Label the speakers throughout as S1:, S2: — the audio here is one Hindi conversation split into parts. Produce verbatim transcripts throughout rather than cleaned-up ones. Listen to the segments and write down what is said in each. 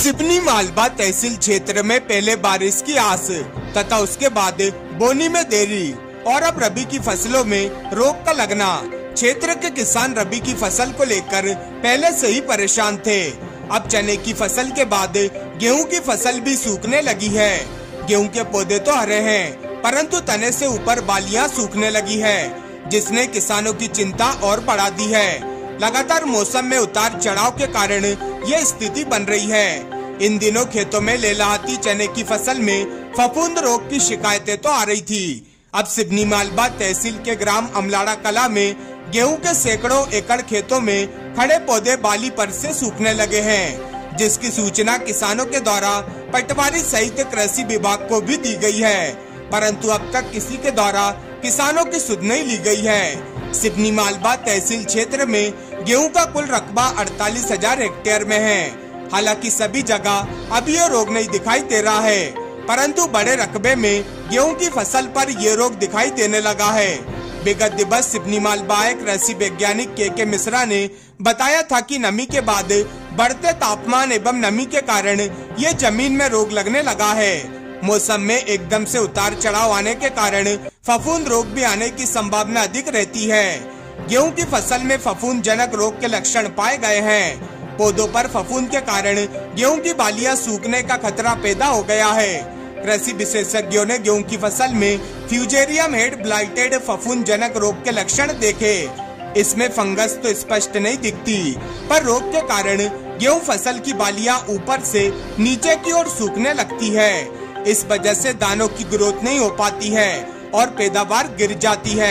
S1: सिवनी मालवा तहसील क्षेत्र में पहले बारिश की आस तथा उसके बाद बोनी में देरी और अब रबी की फसलों में रोग का लगना। क्षेत्र के किसान रबी की फसल को लेकर पहले से ही परेशान थे। अब चने की फसल के बाद गेहूं की फसल भी सूखने लगी है। गेहूं के पौधे तो हरे हैं, परंतु तने से ऊपर बालियां सूखने लगी है, जिसने किसानों की चिंता और बढ़ा दी है। लगातार मौसम में उतार चढ़ाव के कारण ये स्थिति बन रही है। इन दिनों खेतों में लहलहाती चने की फसल में फफूंद रोग की शिकायतें तो आ रही थी। अब सिवनी मालवा तहसील के ग्राम अमलाड़ा कला में गेहूं के सैकड़ों एकड़ खेतों में खड़े पौधे बाली पर से सूखने लगे हैं, जिसकी सूचना किसानों के द्वारा पटवारी सहित कृषि विभाग को भी दी गई है, परंतु अब तक किसी के द्वारा किसानों की सुध नहीं ली गई है। सिवनी मालवा तहसील क्षेत्र में गेहूं का कुल रकबा अड़तालीस हजार हेक्टेयर में है। हालांकि सभी जगह अब ये रोग नहीं दिखाई दे रहा है, परंतु बड़े रकबे में गेहूं की फसल पर ये रोग दिखाई देने लगा है। विगत दिवस सिवनी मालवा कृषि वैज्ञानिक के के मिश्रा ने बताया था कि नमी के बाद बढ़ते तापमान एवं नमी के कारण ये जमीन में रोग लगने लगा है। मौसम में एकदम से उतार चढ़ाव आने के कारण फफूंद रोग भी आने की संभावना अधिक रहती है। गेहूं की फसल में फफूंद जनक रोग के लक्षण पाए गए हैं। पौधों पर फफूंद के कारण गेहूं की बालियां सूखने का खतरा पैदा हो गया है। कृषि विशेषज्ञों ने गेहूं की फसल में फ्यूजेरियम हेड ब्लाइटेड फफूंद जनक रोग के लक्षण देखे। इसमें फंगस तो स्पष्ट नहीं दिखती, पर रोग के कारण गेहूं फसल की बालियां ऊपर से नीचे की ओर सूखने लगती है। इस वजह से दानों की ग्रोथ नहीं हो पाती है और पैदावार गिर जाती है।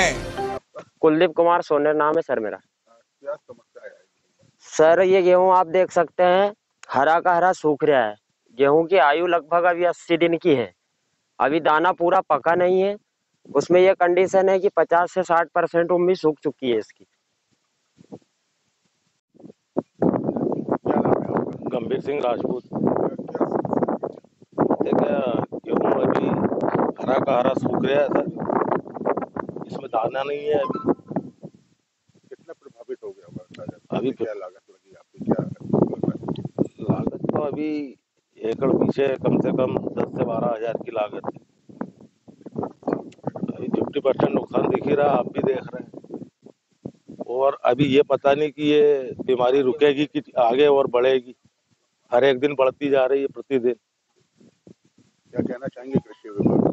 S2: कुलदीप कुमार सोनेर नाम है सर मेरा। क्या समस्या है सर? ये गेहूं आप देख सकते हैं हरा का हरा सूख रहा है। गेहूं की आयु लगभग अभी अस्सी दिन की है। अभी दाना पूरा पका नहीं है। उसमें यह कंडीशन है कि पचास से साठ परसेंट उम्मीद सूख चुकी है इसकी।
S3: गंभीर सिंह राजपूत। गेहूं अभी हरा का हरा सूख रहा है सर, इसमें दाना नहीं है। अभी
S4: कितना प्रभावित हो गया?
S3: अभी
S4: क्या लागत लगी आपकी? क्या
S3: लागत तो अभी एकड़ पीछे कम से कम दस से बारह हजार की लागत है। अभी फिफ्टी परसेंट नुकसान दिख ही रहा, आप भी देख रहे हैं। और अभी ये पता नहीं कि ये बीमारी रुकेगी कि आगे और बढ़ेगी। हर एक दिन बढ़ती जा रही है प्रतिदिन।
S4: क्या कहना चाहेंगे कृषि विभाग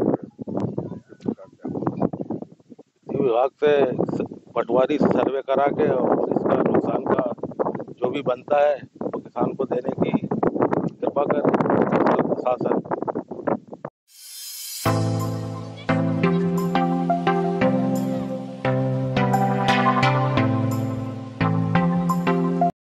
S3: विभाग से? पटवारी से सर्वे करा के और इसका नुकसान का जो भी बनता है वो किसान को देने की कृपा करें शासन।